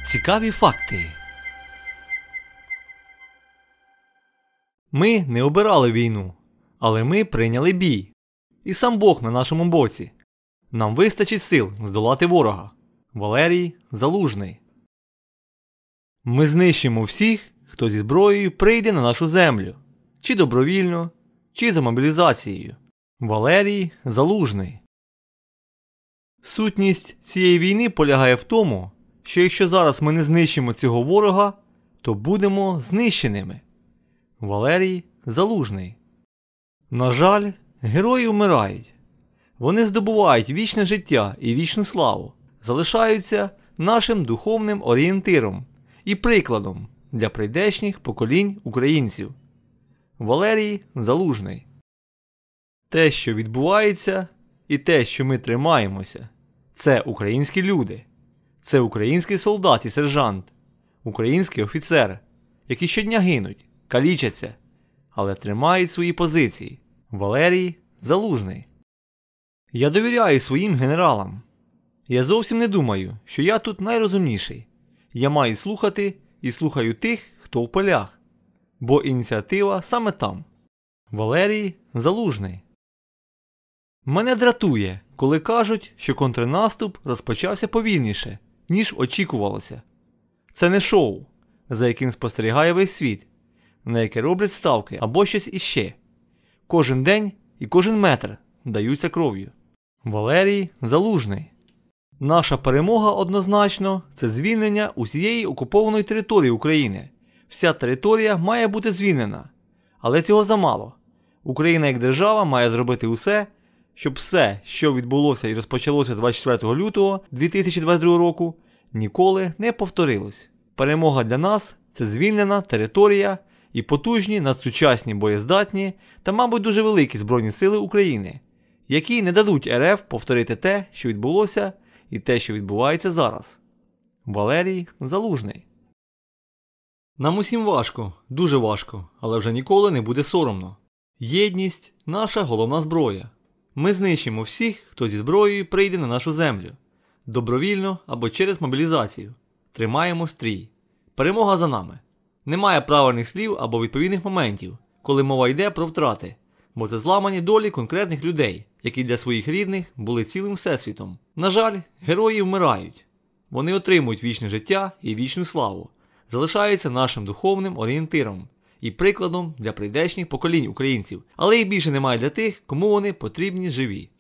Цікаві факти. Ми не обирали війну, але ми прийняли бій. І сам Бог на нашому боці. Нам вистачить сил здолати ворога. Валерій Залужний. Ми знищимо всіх, хто зі зброєю прийде на нашу землю. Чи добровільно, чи за мобілізацією. Валерій Залужний. Сутність цієї війни полягає в тому, що якщо зараз ми не знищимо цього ворога, то будемо знищеними. Валерій Залужний. На жаль, герої вмирають. Вони здобувають вічне життя і вічну славу, залишаються нашим духовним орієнтиром і прикладом для прийдешніх поколінь українців. Валерій Залужний. Те, що відбувається, і те, що ми тримаємося, це українські люди. Це український солдат і сержант, український офіцер, які щодня гинуть, калічаться, але тримають свої позиції. Валерій Залужний. Я довіряю своїм генералам. Я зовсім не думаю, що я тут найрозумніший. Я маю слухати і слухаю тих, хто в полях. Бо ініціатива саме там. Валерій Залужний. Мене дратує, коли кажуть, що контрнаступ розпочався повільніше, ніж очікувалося. Це не шоу, за яким спостерігає весь світ, на яке роблять ставки або щось іще. Кожен день і кожен метр даються кров'ю. Валерій Залужний. Наша перемога однозначно – це звільнення усієї окупованої території України. Вся територія має бути звільнена. Але цього замало. Україна як держава має зробити усе, щоб все, що відбулося і розпочалося 24 лютого 2022 року, ніколи не повторилось. Перемога для нас – це звільнена територія і потужні, надсучасні, боєздатні та, мабуть, дуже великі Збройні Сили України, які не дадуть РФ повторити те, що відбулося, і те, що відбувається зараз. Валерій Залужний. Нам усім важко, дуже важко, але вже ніколи не буде соромно. Єдність – наша головна зброя. Ми знищимо всіх, хто зі зброєю прийде на нашу землю. Добровільно або через мобілізацію. Тримаємо стрій. Перемога за нами. Немає правильних слів або відповідних моментів, коли мова йде про втрати. Бо це зламані долі конкретних людей, які для своїх рідних були цілим всесвітом. На жаль, герої вмирають. Вони отримують вічне життя і вічну славу. Залишаються нашим духовним орієнтиром і прикладом для прийдешніх поколінь українців. Але їх більше немає для тих, кому вони потрібні живі.